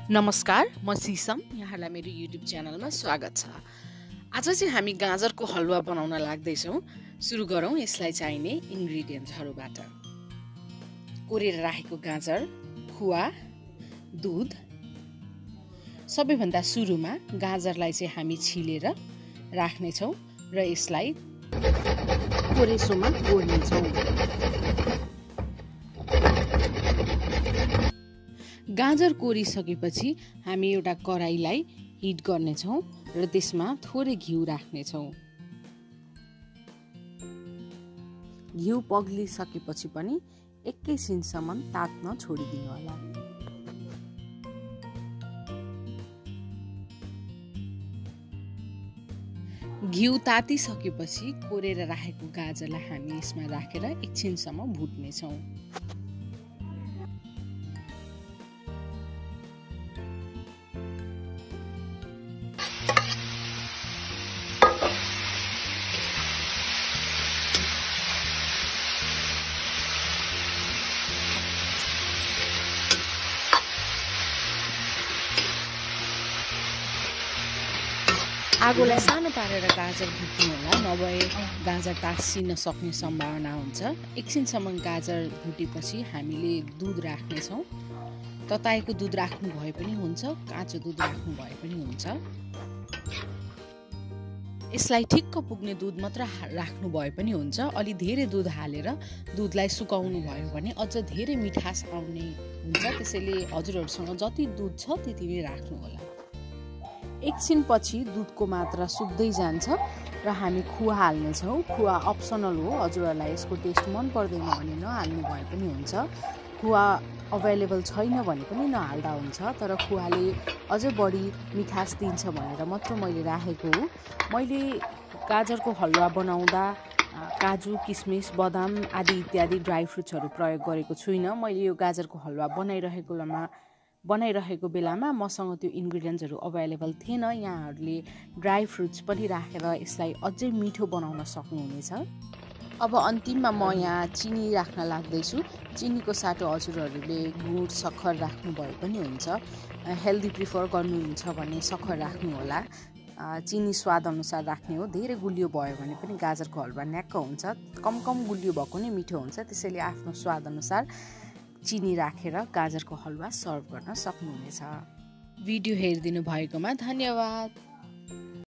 नमस्कार, म सिसम। यहाँलाई मेरो युट्युब च्यानलमा स्वागत छ। आज चाहिँ हामी गाजरको हलुवा बनाउन लाग्दैछौँ। सुरु गरौँ यसलाई चाहिने इन्ग्रेडियन्ट्सहरूबाट। कोरेर राखेको गाजर, खुवा, दुध। सबैभन्दा सुरुमा गाजरलाई चाहिँ हामी छिलेर राख्नेछौँ र यसलाई कोरेसोमा कोर्नेछौँ। गाजर कोरिसकेपछि हामी एउटा कराईलाई हिट गर्नेछौँ र त्यसमा थोरै घिउ राख्नेछौँ। घिउ पग्लिसकेपछि पनि एकैछिनसम्म तात्न छोडिदिनु होला। घिउ तातिसकेपछि कोरेर राखेको गाजरलाई हामी यसमा राखेर एकछिनसम्म भुट्नेछौँ। आगोलाई सानो पारेर गाजर भुट्नु होला, नभए गाजर तासिन सक्ने सम्भावना हुन्छ। एकछिनसम्म गाजर भुटेपछि हामीले दुध राख्नेछौँ। तताएको दुध राख्नु भए पनि हुन्छ, काँचो दुध राख्नु भए पनि हुन्छ। यसलाई ठिक्क पुग्ने दुध मात्र राख्नु भए पनि हुन्छ। अलि धेरै दुध हालेर दुधलाई सुकाउनु भयो भने अझ धेरै मिठास आउने हुन्छ। त्यसैले हजुरहरूसँग जति दुध छ त्यति नै राख्नु होला। एकछिनपछि दुधको मात्रा सुक्दै जान्छ र हामी खुवा हाल्नेछौँ। खुवा अप्सनल हो, हजुरहरूलाई यसको टेस्ट मन पर्दैन भने नहाल्नु भए पनि हुन्छ। खुवा अभाइलेबल छैन भने पनि नहाल्दा हुन्छ, तर खुवाले अझ बढी मिठास दिन्छ भनेर मात्र मैले राखेको हो। मैले गाजरको हलुवा बनाउँदा काजु, किसमिस, बदाम आदि इत्यादि ड्राई फ्रुट्सहरू प्रयोग गरेको छुइनँ। मैले यो गाजरको हलुवा बनाइरहेको बेलामा मसँग त्यो इन्ग्रेडियन्ट्सहरू अभाइलेबल थिएन। यहाँहरूले ड्राई फ्रुट्स पनि राखेर यसलाई अझै मिठो बनाउन सक्नुहुनेछ। अब अन्तिममा म यहाँ चिनी राख्न लाग्दैछु। चिनीको साटो हजुरहरूले गुड, सक्खर राख्नु भए पनि हुन्छ। हेल्दी प्रिफर गर्नुहुन्छ भने सक्खर राख्नु होला। चिनी स्वाद अनुसार राख्ने हो। धेरै गुलियो भयो भने पनि गाजरको हलुवा न्याक्क हुन्छ। कम गुलियो भएको नै मिठो हुन्छ। त्यसैले आफ्नो स्वाद अनुसार चिनी राखेर गाजरको हलुवा सर्भ गर्न सक्नुहुनेछ। भिडियो हेरिदिनु भएकोमा धन्यवाद।